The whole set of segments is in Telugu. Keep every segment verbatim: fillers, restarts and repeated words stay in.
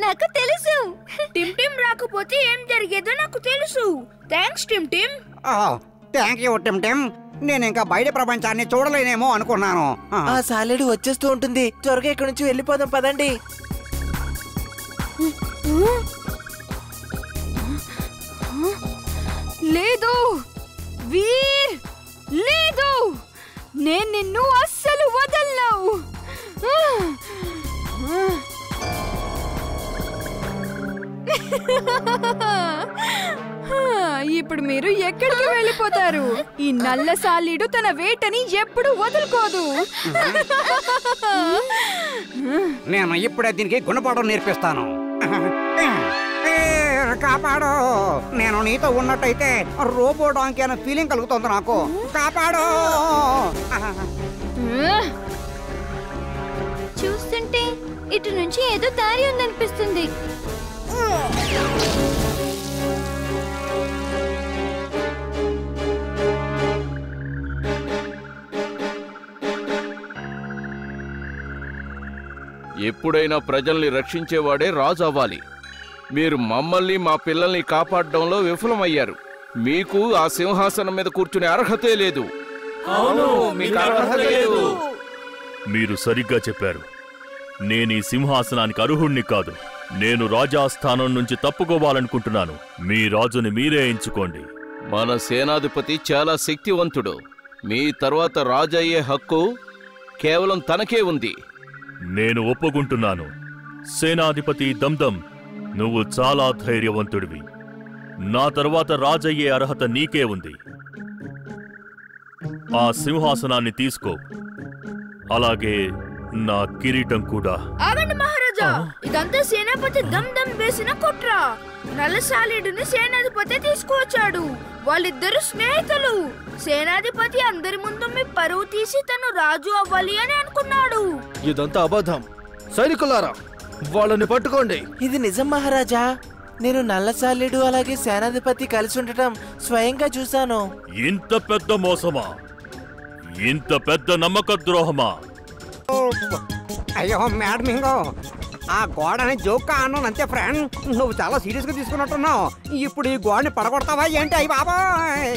నాకు తెలుసు. టిమ్ టిమ్ రాకపోతే ఏం జరిగేదో నాకు తెలుసు. Thanks Tim Tim. Thank you Tim Tim. నేను ఇంకా బయట ప్రపంచాన్ని చూడలేనేమో అనుకున్నాను. ఆ సాలెడు వచ్చేస్తూ ఉంటుంది. త్వరగా ఇక్కడి నుంచి వెళ్ళిపోదాం పదండి. లేదు వీర్, లేదు, నేను నిన్ను అస్సలు వదలను. ఇప్పుడు మీరు ఎక్కడికి వెళ్ళిపోతారు? ఈ నల్ల సాలీడు తన వేటని ఎప్పుడు వదులుకోదు. నేను ఇప్పుడే దీనికి గుణపాఠం నేర్పిస్తాను. కాపాడు, నేను నీతో ఉన్నట్టయితే రోబో డాంకీ అనే ఫీలింగ్ కలుగుతుంది నాకు. కాపాడు. చూస్తుంటే ఇటు నుంచి ఏదో దారి ఉందనిపిస్తుంది. ఎప్పుడైనా ప్రజల్ని రక్షించేవాడే రాజు అవ్వాలి. మీరు మమ్మల్ని మా పిల్లల్ని కాపాడడంలో విఫలమయ్యారు. మీకు ఆ సింహాసనం మీద కూర్చునే అర్హతే లేదు. అవును, మీకు అర్హత లేదు. మీరు సరిగ్గా చెప్పారు. నేను ఈ సింహాసనానికి అర్హుణ్ణి కాదు. నేను రాజాస్థానం నుంచి తప్పుకోవాలనుకుంటున్నాను. మీ రాజుని మీరే ఎంచుకోండి. మన సేనాధిపతి చాలా శక్తివంతుడు. మీ తర్వాత రాజయ్యే హక్కు కేవలం తనకే ఉంది. నేను ఒప్పుకుంటున్నాను. సేనాధిపతి దమ్దమ్, నువ్వు చాలా ధైర్యవంతుడివి. నా తర్వాత రాజయ్యే అర్హత నీకే ఉంది. ఆ సింహాసనాన్ని తీసుకో, అలాగే నా కిరీటం కూడా. ఆగండి మహారాజా, ఇదంతా సేనాపతి దమ్ దమ్ వేసిన కుట్ర. నల్లసాలీడుని సేనాధిపతి తీసుకువచ్చాడు. వాళ్ళిద్దరు స్నేహితులు. సేనాధిపతి అందరి ముందు మీ పరువు తీసి తను రాజు అవ్వాలి అని అనుకున్నాడు. ఇదంతా అబద్ధం. సైనికులారా, వాళ్ళని పట్టుకోండి. ఇది నిజం మహారాజా. నేను నల్ల సాలీడు అలాగే సేనాధిపతి కలిసి ఉండటం స్వయంగా చూశాను. ఇంత పెద్ద మోసమా? ఇంత పెద్ద నమ్మక ద్రోహమా? అయ్యో మ్యాడ్మింగో, ఆ గోడని జోక్గా అన్నాను అంతే ఫ్రెండ్. నువ్వు చాలా సీరియస్ గా తీసుకున్నట్టున్నావు. ఇప్పుడు ఈ గోడని పడగొడతావా ఏంటి? అయ్యి బాబాయ్.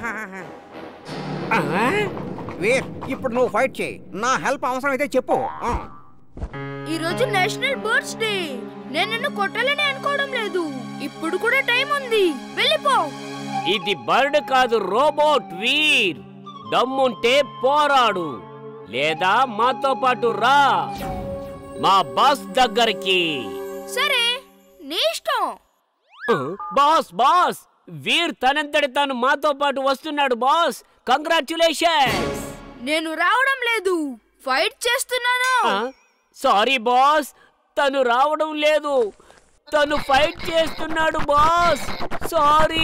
వీర్, ఇప్పుడు నువ్వు ఫైట్ చేయి. నా హెల్ప్ అవసరం అయితే చెప్పు. ఈ రోజు నేషనల్ బర్డ్స్ డే. నేను నిన్ను కొట్టాలని అనుకోవడం లేదు. ఇప్పుడు కూడా టైం ఉంది. వెళ్ళిపో. ఇది బర్డ్ కాదు, రోబోట్. వీర్, దమ్ముంటే పోరాడు, లేదా మాతో పాటు రా మా బాస్ దగ్గరికి. సరే, నీ ఇష్టం. బాస్ బాస్ వీర్ తనంతటి తాను మాతో పాటు వస్తున్నాడు బాస్. కంగ్రాచ్యులేషన్స్. నేను రావడం లేదు, ఫైట్ చేస్తున్నాను. సారీ బాస్, తను రావడం లేదు, తను ఫైట్ చేస్తున్నాడు బాస్. సారీ.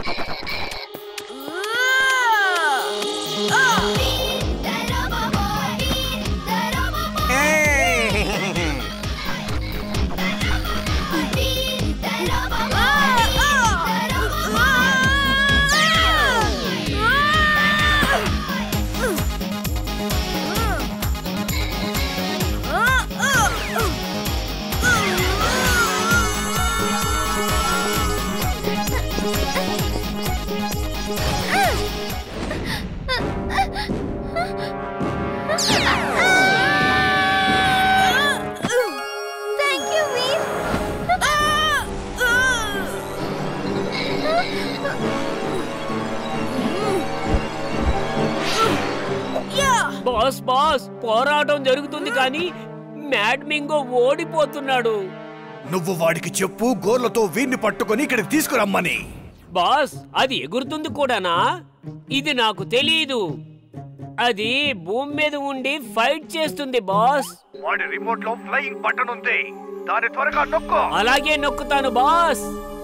బాస్ బాస్ పోరాటం జరుగుతుంది కానీ మ్యాడ్మింగో ఓడిపోతున్నాడు. నువ్వు వాడికి చెప్పు, గోర్లతో వీరిని పట్టుకొని ఇక్కడికి తీసుకురమ్మని. బాస్, అది ఎగురుతుంది కూడానా? ఇది నాకు తెలీదు. అది భూమి మీద ఉండి ఫైట్ చేస్తుంది బాస్. వాడి రిమోట్ లో ఫ్లయింగ్ బటన్ ఉంది, దాన్ని త్వరగా నొక్కు. అలాగే నొక్కుతాను బాస్.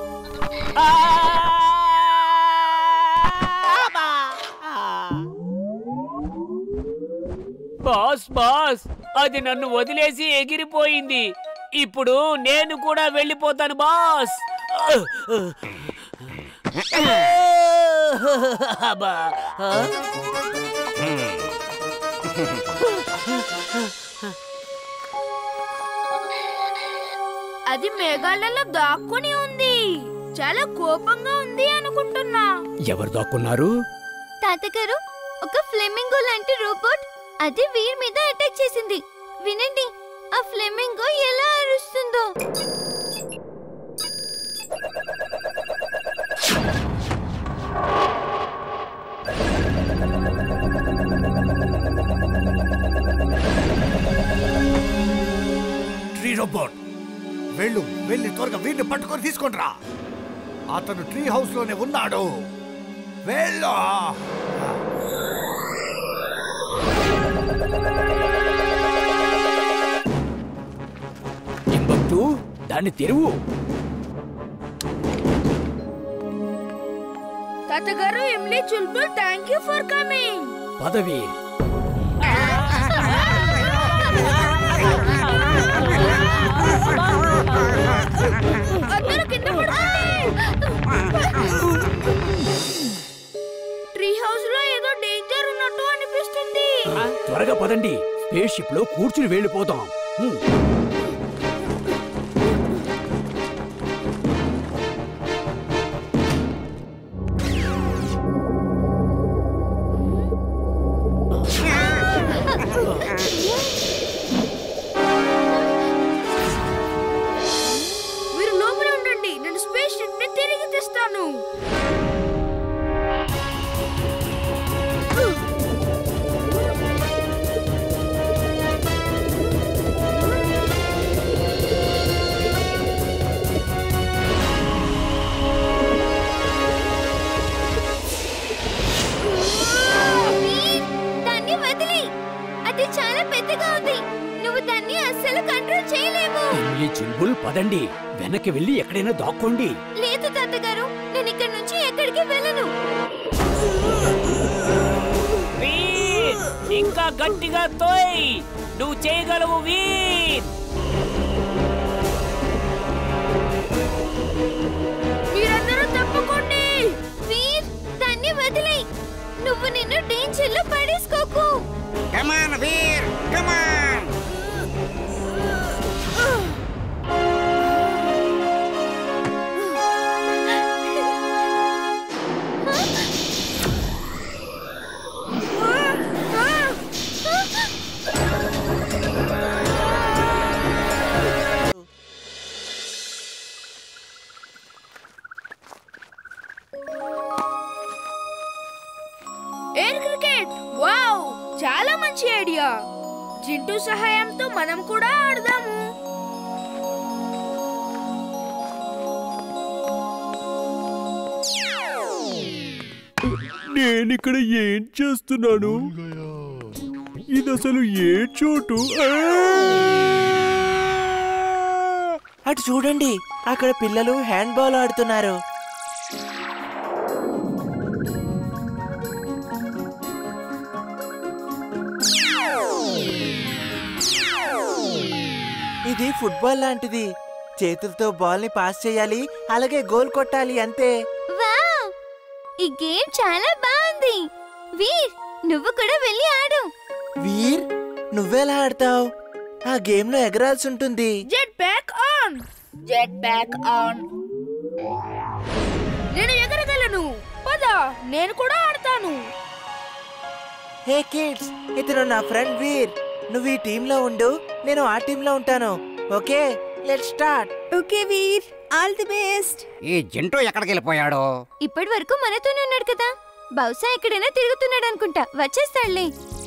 బాస్ బాస్ అది నన్ను వదిలేసి ఎగిరిపోయింది. ఇప్పుడు నేను కూడా వెళ్ళిపోతాను బాస్. అది మేఘాలలో దాక్కుని ఉంది. చాలా కోపంగా ఉంది అనుకుంటున్నా. ఎవరు దాక్కున్నారు? తాతగారు, ఒక ఫ్లెమింగో లాంటి రోబోట్ అది వీర్ మీద అటాక్ చేసింది. వినండి, ఆ ఫ్లెమింగో ఎలా అరుస్తుందో. ట్రీ రోబోట్, వెళ్ళు, వెళ్ళి త్వరగా వీడిని పట్టుకొని తీసుకొని రా. అతను ట్రీ హౌస్ లోనే ఉన్నాడు. వెళ్ళు. టింబక్టు, దాన్ని తెరువు. తాతగారు, ఎమ్లీ Chulbul, thank you for coming. పదవి అందరూ కింద ట్రీ హౌస్ లో ఏదో డేంజర్ ఉన్నట్టు అనిపిస్తుంది. త్వరగా పదండి, స్పేస్ షిప్ లో కూర్చుని వెళ్ళిపోతాం. మీరు లోపల ఉండండి, నేను స్పేస్ షిప్ ని తిరిగి తెస్తాను. దాన్ని వదిలి, అది చాలా పెద్దగా ఉంది. నువ్వు దాన్ని అస్సలు కంట్రోల్ చేయలేవు. ఎమ్లీ చుల్బుల్, పదండి, వెనక్కి వెళ్ళి ఎక్కడైనా దాక్కోండి. లేదు తాతగారు, నేను ఇక్కడి నుంచి ఎక్కడికి వెళ్ళను. వీర్, ఇంకా గట్టిగా తోయ్, నువ్వు చేయగలవు వీర్. మీరందరూ తప్పుకోండి. వీర్, దాన్ని వదిలి, నువ్వు నిన్ను డేంజర్ లో పడేసుకోకు. Come on Veer, come on. Air cricket, wow, చాలా మంచి ఐడియా. జింటూ సహాయంతో మనం కూడా ఆడదాము. నేనిక్కడ ఏం చేస్తున్నాను? ఇది అసలు ఏ చోటు? అటు చూడండి, అక్కడ పిల్లలు హ్యాండ్ బాల్ ఆడుతున్నారు. ఇది ఫుట్బాల్ లాంటిది. చేతులతో బాల్ ని పాస్ చేయాలి, అలాగే గోల్ కొట్టాలి, అంతే. వావ్, ఈ గేమ్ చాలా బాగుంది. వీర్, నువ్వు కూడా వెళ్ళి ఆడు. వీర్, నువ్వెలా ఆడతావు? ఆ గేమ్ లో ఎగరాల్సి ఉంటుంది. Jetpack on, jetpack on. నేను ఎగరగలను. పద, నేను కూడా ఆడతాను. హే కిడ్స్, ఇతను నా ఫ్రెండ్ వీర్. నువ్వు ఈ టీమ్ లో ఉండు, నేను ఆ టీమ్ లో ఉంటాను. Okay, let's start. Okay Veer, all the best. ఈ జింటూ ఎక్కడికి వెళ్ళిపోయాడు? ఇప్పటి వరకు మనతోనే ఉన్నాడు కదా, బహుశా ఎక్కడైనా తిరుగుతున్నాడు అనుకుంటా. వచ్చేస్తాడులే.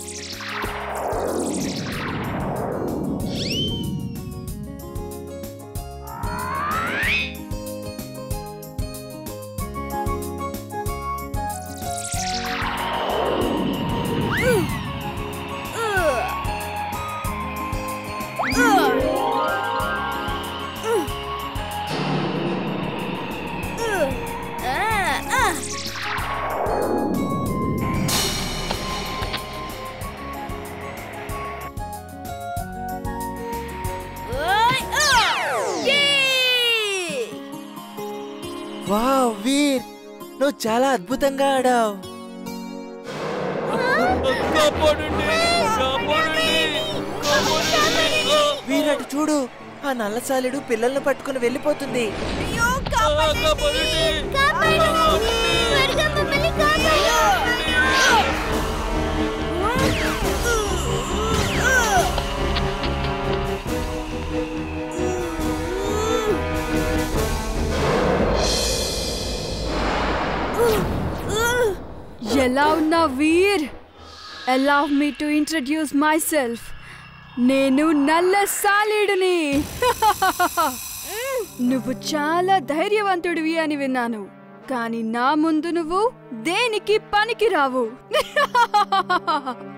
వావ్ వీర్, నువ్వు చాలా అద్భుతంగా ఆడావు. వీర్, అటు చూడు, ఆ నల్లసాలిడు పిల్లల్ని పట్టుకుని వెళ్ళిపోతుంది. ఎలా ఉన్నా వీర్? allow me to introduce myself. నేను నల్ల సాలీడుని. నువ్వు చాలా ధైర్యవంతుడివి అని విన్నాను, కానీ నా ముందు నువ్వు దేనికి పనికి రావు.